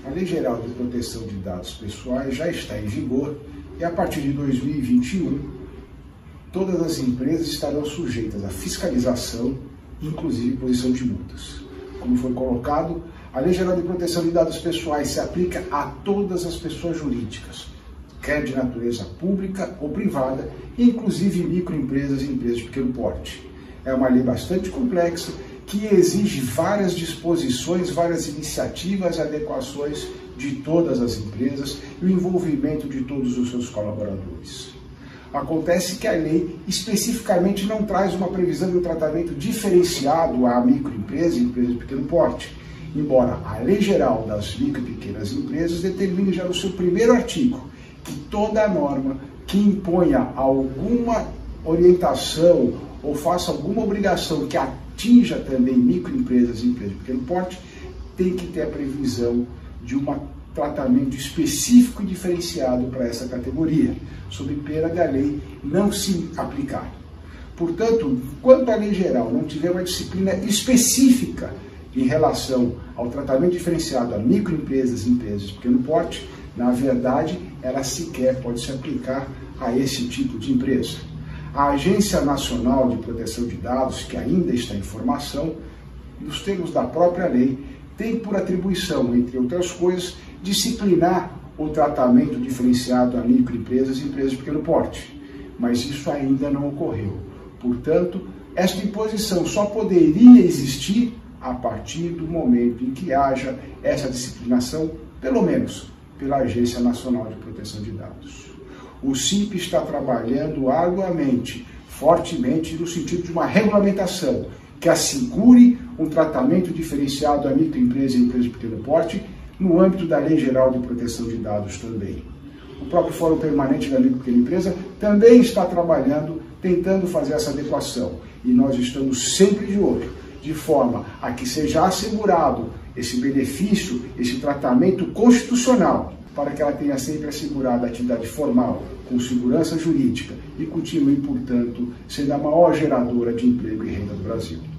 A Lei Geral de Proteção de Dados Pessoais já está em vigor e, a partir de 2021, todas as empresas estarão sujeitas à fiscalização, inclusive imposição de multas. Como foi colocado, a Lei Geral de Proteção de Dados Pessoais se aplica a todas as pessoas jurídicas, quer de natureza pública ou privada, inclusive microempresas e empresas de pequeno porte. É uma lei bastante complexa que exige várias disposições, várias iniciativas e adequações de todas as empresas e o envolvimento de todos os seus colaboradores. Acontece que a lei especificamente não traz uma previsão de um tratamento diferenciado à microempresa e empresas de pequeno porte, embora a Lei Geral das Micro e Pequenas Empresas determine já no seu primeiro artigo que toda norma que imponha alguma orientação ou faça alguma obrigação que atinja também microempresas e empresas de pequeno porte tem que ter a previsão de um tratamento específico e diferenciado para essa categoria, sob pena da lei não se aplicar. Portanto, quando a lei geral não tiver uma disciplina específica em relação ao tratamento diferenciado a microempresas e empresas de pequeno porte, na verdade, ela sequer pode se aplicar a esse tipo de empresa. A Agência Nacional de Proteção de Dados, que ainda está em formação, nos termos da própria lei, tem por atribuição, entre outras coisas, disciplinar o tratamento diferenciado a microempresas e empresas de pequeno porte. Mas isso ainda não ocorreu. Portanto, esta imposição só poderia existir a partir do momento em que haja essa disciplinação, pelo menos pela Agência Nacional de Proteção de Dados. O CIP está trabalhando arduamente, fortemente, no sentido de uma regulamentação que assegure um tratamento diferenciado a microempresas e empresas de pequeno porte no âmbito da Lei Geral de Proteção de Dados também. O próprio Fórum Permanente da Micro e Pequena Empresa também está trabalhando, tentando fazer essa adequação. E nós estamos sempre de olho, de forma a que seja assegurado esse benefício, esse tratamento constitucional, para que ela tenha sempre assegurada a atividade formal, com segurança jurídica e continue, portanto, sendo a maior geradora de emprego e renda do Brasil.